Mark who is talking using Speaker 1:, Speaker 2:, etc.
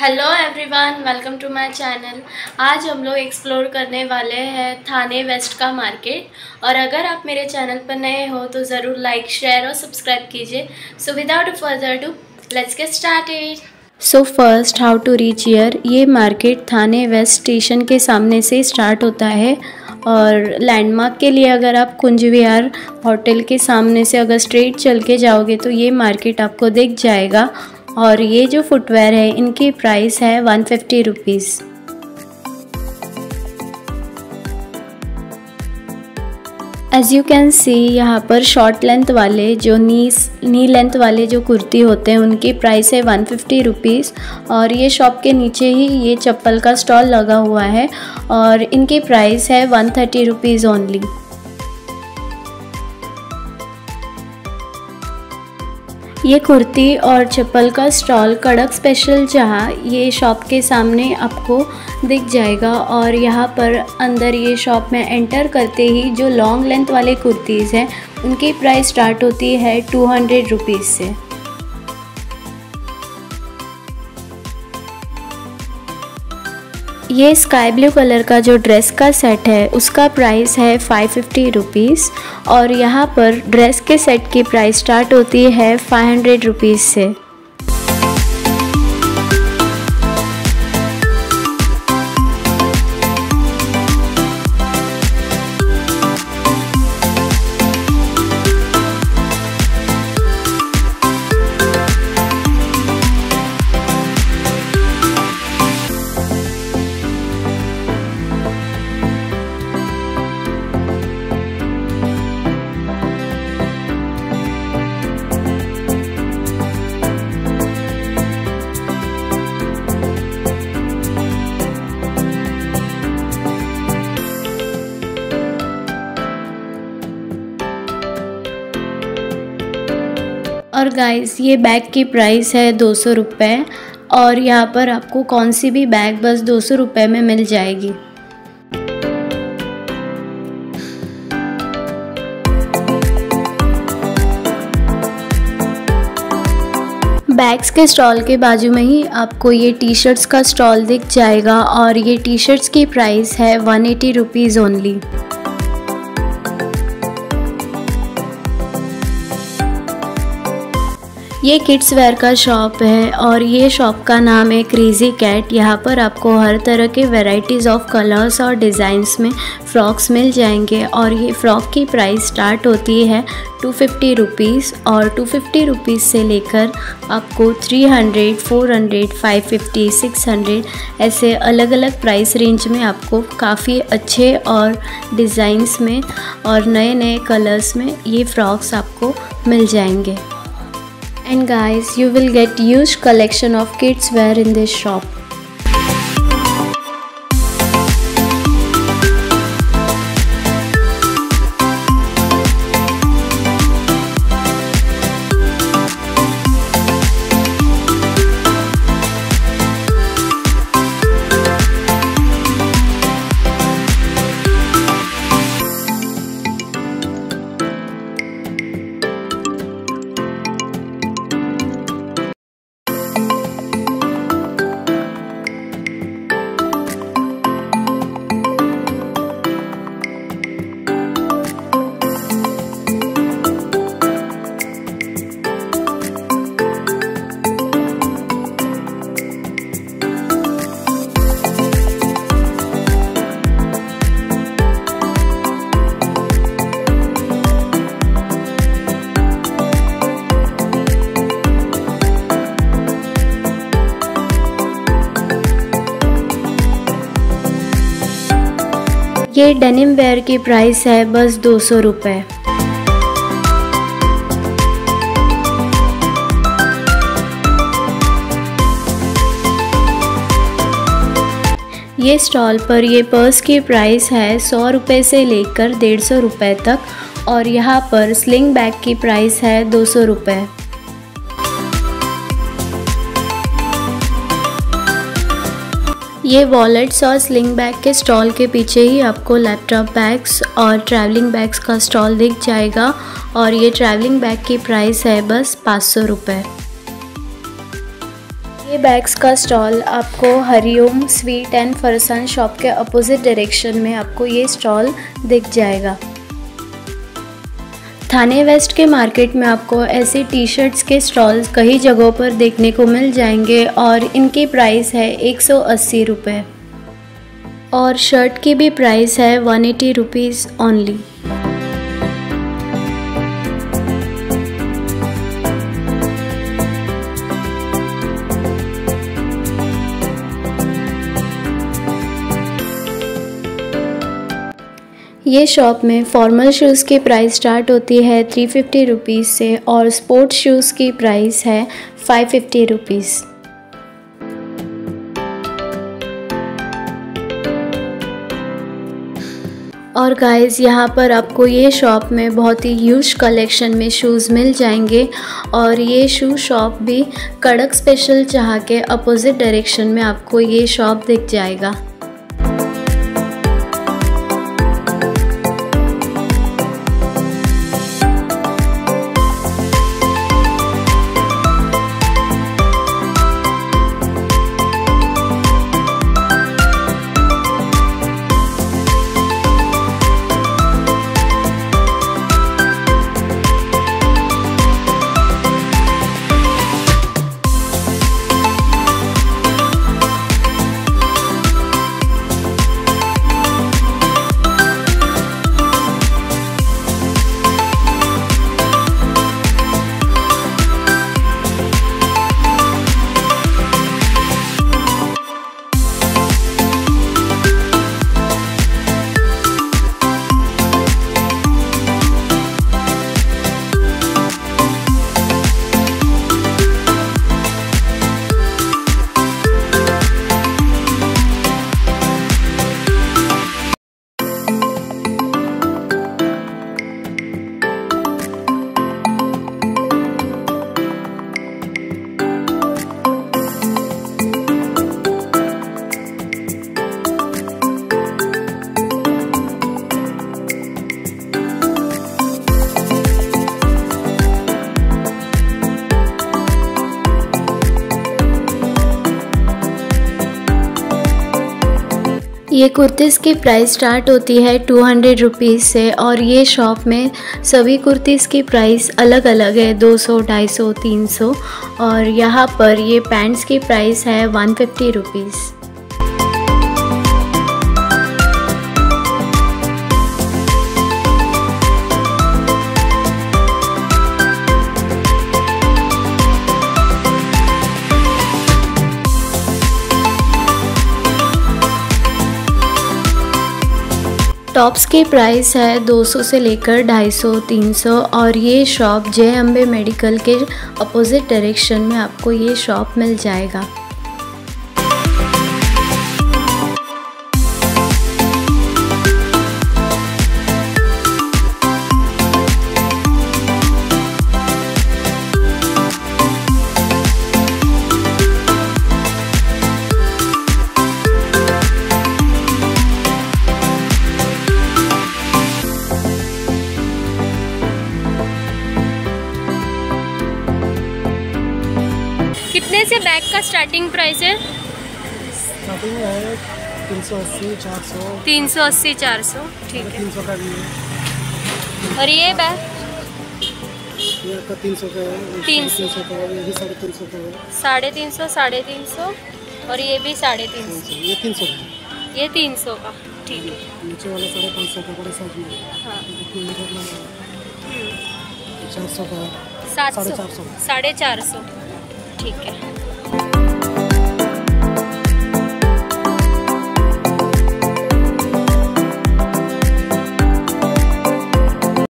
Speaker 1: Hello everyone, welcome to my channel. आज हम लोग एक्सप्लोर करने वाले हैं थाने वेस्ट का मार्केट। और अगर आप मेरे चैनल पर नए हो तो ज़रूर लाइक, शेयर और सब्सक्राइब कीजिए। So without further do let's get started. So first, how to reach here. ये मार्केट थाने वेस्ट स्टेशन के सामने से स्टार्ट होता है और लैंडमार्क के लिए अगर आप कुंज विहार होटल के सामने से अगर स्ट्रेट चल के जाओगे तो ये मार्केट आपको दिख जाएगा। और ये जो फुटवेयर है इनकी प्राइस है 150 rupees. As you can see यहाँ पर शॉर्ट लेंथ वाले जो नी लेंथ वाले जो कुर्ती होते हैं उनकी प्राइस है 150 रुपीज़। और ये शॉप के नीचे ही ये चप्पल का स्टॉल लगा हुआ है और इनकी प्राइस है 130 रुपीज़ ओनली। ये कुर्ती और चप्पल का स्टॉल कड़क स्पेशल जहाँ ये शॉप के सामने आपको दिख जाएगा। और यहाँ पर अंदर ये शॉप में एंटर करते ही जो लॉन्ग लेंथ वाले कुर्तीज़ हैं उनकी प्राइस स्टार्ट होती है 200 रुपीज़ से। ये स्काई ब्लू कलर का जो ड्रेस का सेट है उसका प्राइस है 550 रुपीज़। और यहाँ पर ड्रेस के सेट की प्राइस स्टार्ट होती है 500 रुपीज़ से। और गाइस ये बैग की प्राइस है 200 रुपये। और यहाँ पर आपको कौन सी भी बैग बस 200 रुपये में मिल जाएगी। बैग्स के स्टॉल के बाजू में ही आपको ये टी शर्ट्स का स्टॉल दिख जाएगा और ये टी शर्ट्स की प्राइस है 180 रुपीज़ ओनली। ये किड्स वेयर का शॉप है और ये शॉप का नाम है क्रेजी कैट। यहाँ पर आपको हर तरह के वैरायटीज़ ऑफ कलर्स और डिज़ाइंस में फ़्रॉक्स मिल जाएंगे। और ये फ़्रॉक की प्राइस स्टार्ट होती है 250 रुपीज़ और 250 रुपीज़ से लेकर आपको 300, 400, 550, 600 ऐसे अलग अलग प्राइस रेंज में आपको काफ़ी अच्छे और डिज़ाइंस में और नए नए कलर्स में ये फ़्रॉक्स आपको मिल जाएंगे। And guys, you will get huge collection of kids wear in this shop. ये डेनिम वेयर की प्राइस है बस 200 रुपये। ये स्टॉल पर ये पर्स की प्राइस है 100 रुपये से लेकर 150 रुपये तक। और यहाँ पर स्लिंग बैग की प्राइस है 200 रुपये। ये वॉलेट्स और स्लिंग बैग के स्टॉल के पीछे ही आपको लैपटॉप बैग्स और ट्रैवलिंग बैग्स का स्टॉल दिख जाएगा और ये ट्रैवलिंग बैग की प्राइस है बस 500 रुपये। ये बैग्स का स्टॉल आपको Hariom sweet and Farsan shop के अपोजिट डायरेक्शन में आपको ये स्टॉल दिख जाएगा। थाने वेस्ट के मार्केट में आपको ऐसे टी शर्ट्स के स्टॉल्स कई जगहों पर देखने को मिल जाएंगे और इनकी प्राइस है 180 रुपये और शर्ट की भी प्राइस है 180 रुपीज़ ओनली। ये शॉप में फॉर्मल शूज़ की प्राइस स्टार्ट होती है 350 रुपीज़ से और स्पोर्ट्स शूज़ की प्राइस है 550 रुपीज़। और गाइस यहाँ पर आपको ये शॉप में बहुत ही ह्यूज कलेक्शन में शूज़ मिल जाएंगे और ये शू शॉप भी कड़क स्पेशल चाह के अपोजिट डायरेक्शन में आपको ये शॉप दिख जाएगा। ये कुर्तीज़ की प्राइस स्टार्ट होती है 200 रुपीज़ से और ये शॉप में सभी कुर्तीज़ की प्राइस अलग अलग है 200, 250, 300 और यहाँ पर ये पैंट्स की प्राइस है 150 रुपीज़। टॉप्स की प्राइस है 200 से लेकर 250, 300 और ये शॉप जय अम्बे मेडिकल के अपोजिट डायरेक्शन में आपको ये शॉप मिल जाएगा।
Speaker 2: कितने से बैग का स्टार्टिंग प्राइस है?
Speaker 3: स्टार्टिंग है 380, 400,
Speaker 2: 380, 400 ठीक है।
Speaker 3: 300 का भी है।
Speaker 2: और ये बैग
Speaker 3: ये आपका 300 का है, 300 का है, ये भी 350 का है,
Speaker 2: 350, 350 और ये भी 350।
Speaker 3: ये 300 का है,
Speaker 2: ये 300 का ठीक है।
Speaker 3: नीचे वाला 550 का बड़े साइज में है।
Speaker 2: हाँ
Speaker 3: 400 का है,
Speaker 2: 700,
Speaker 3: 450,
Speaker 2: 450 ठीक है।